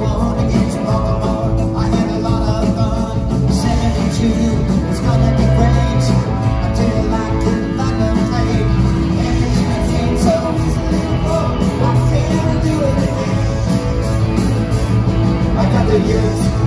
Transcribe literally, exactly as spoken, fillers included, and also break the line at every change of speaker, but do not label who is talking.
seventy-one against Baltimore. I had a lot of fun. seventy-two, it's gonna be great until I couldn't find a plate. Everything came so easily. Oh, I can't do it again. I got the years.